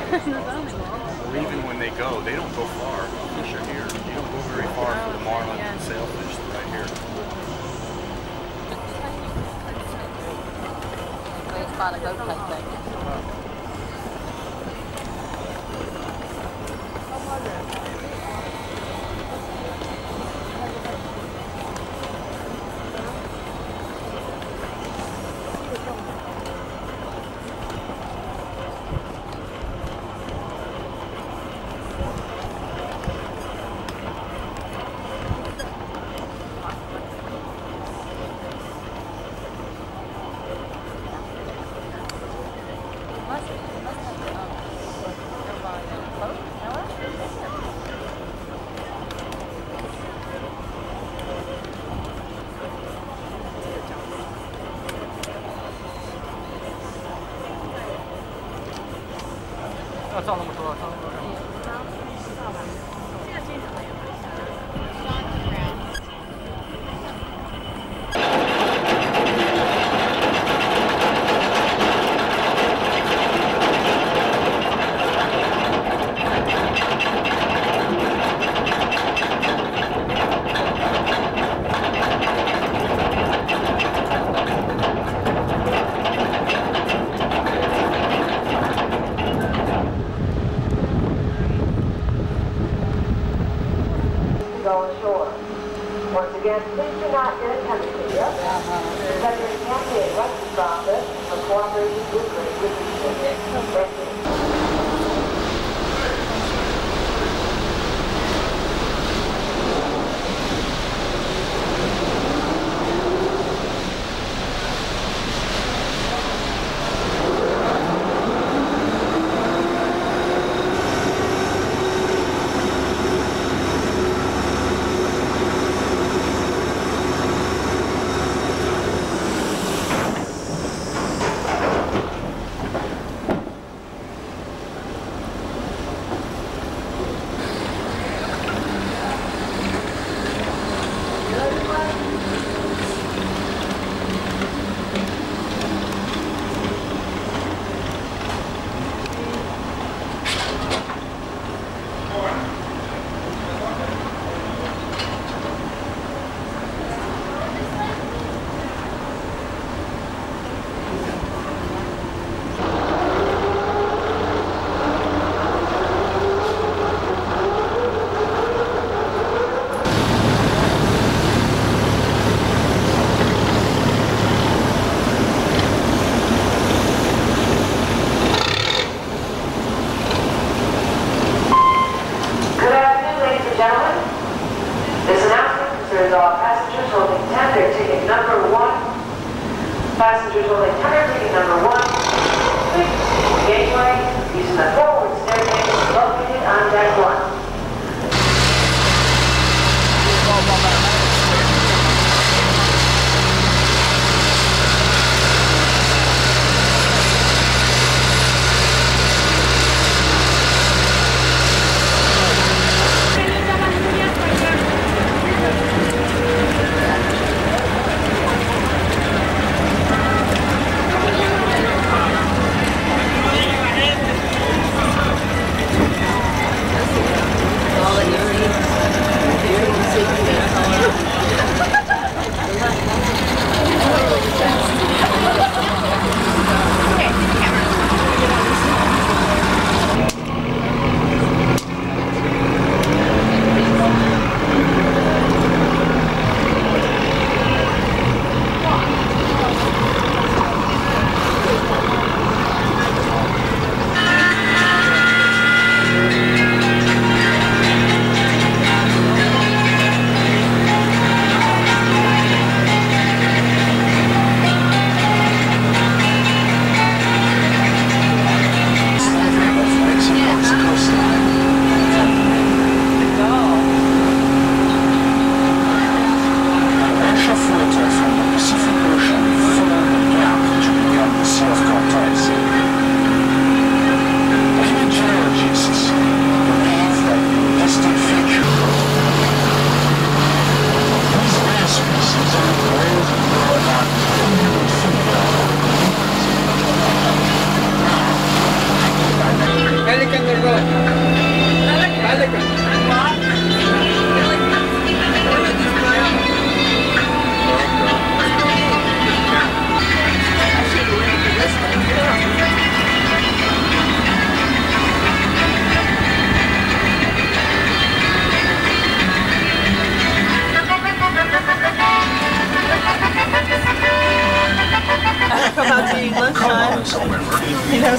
Or even when they go, they don't go far. Fish are here. You don't go very far for the marlin and sailfish right here. Where's by the goat thing? 照那么说，照那么说。 Once again, please do not get a temperature. Secretary can't be a Russian process for cooperating with the Thank you. Passengers holding tender ticket number 1, please, gateway, using the forward staircase located on deck 1.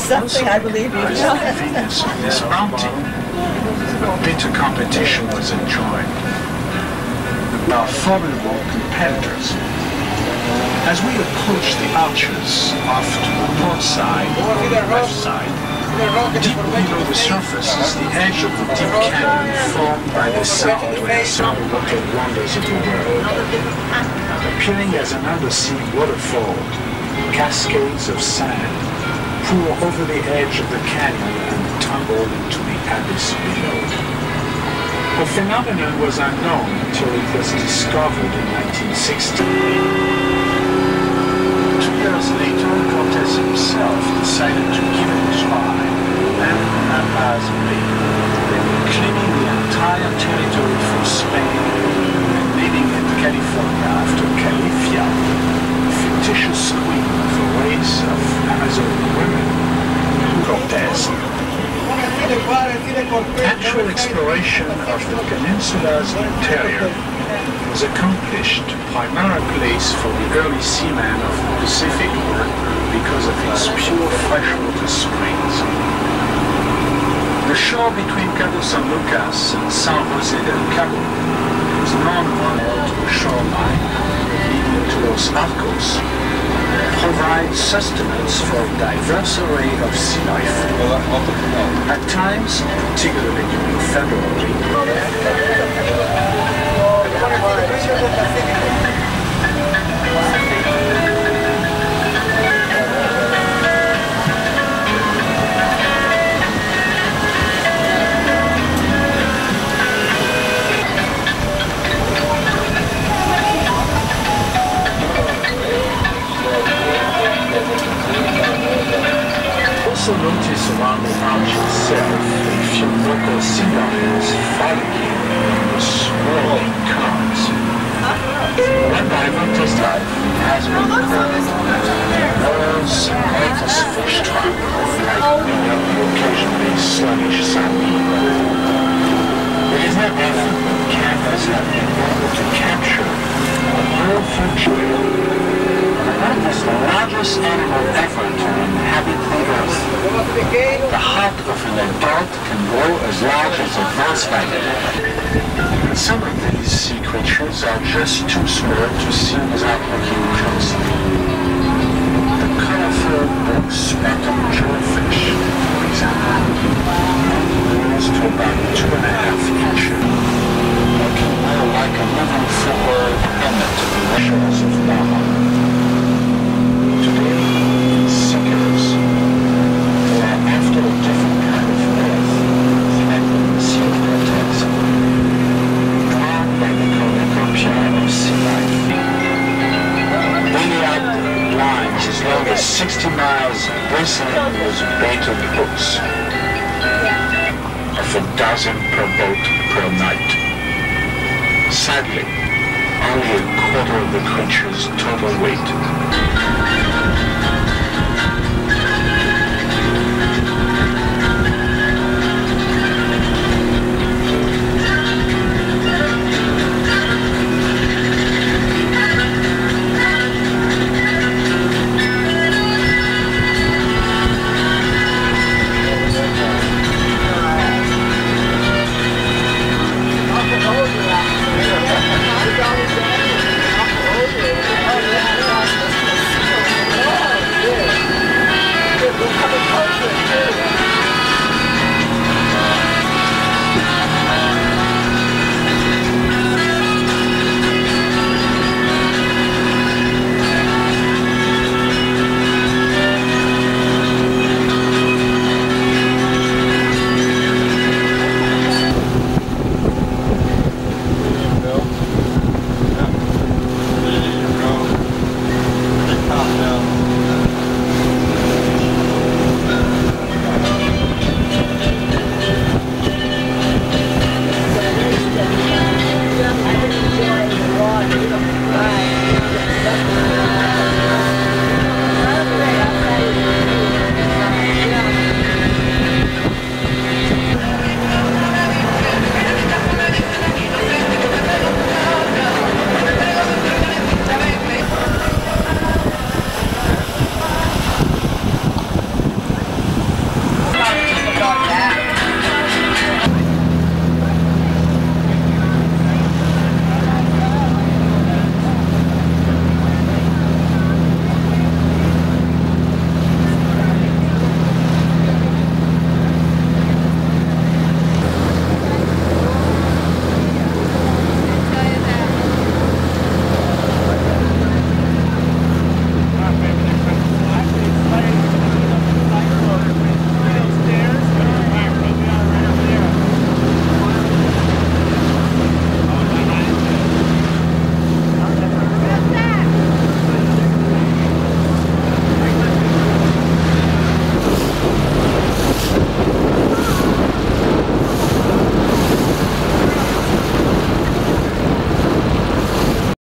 something, I believe you. Venus on this mountain, a bitter competition was enjoyed. Our formidable competitors. As we approached the arches off to the port side or the left side, deep below the surface is the edge of the deep canyon formed by the sound when some water wonders of the world. Appearing as an undersea waterfall, cascades of sand pour over the edge of the canyon and tumble into the abyss below. The phenomenon was unknown until it was discovered in 1960. 2 years later, Cortés himself decided to give it a try, and La Paz Bay, claiming the entire territory from Spain and naming it California after Califia, a fictitious queen of a race of Amazonian women. Cortés. Actual exploration of the peninsula's interior was accomplished primarily for the early seamen of the Pacific because of its pure freshwater springs. The shore between Cabo San Lucas and San Jose del Cabo was non-parallel to the shoreline leading to Los Arcos, provides sustenance for a diverse array of sea life. At times, particularly during February, also notice around the arch itself a few local sea lions frolicking in the swirling currents. One diver test dive has been called the world's greatest fish trap, like the occasionally sluggish sardine. It is not often that cameras have been able to capture a whole functionary. Is the largest animal ever to inhabit the Earth. The heart of an adult can grow as large as a Volkswagen. Some of these sea creatures are just too small to see without looking closely. The colorful blue-speckled jellyfish, for example, grows to about 2.5 inches, looking more like a living football helmet to the shores of Baja. As long as 60 miles bristling with baited hooks, of a dozen per boat per night. Sadly, only a quarter of the creature's total weight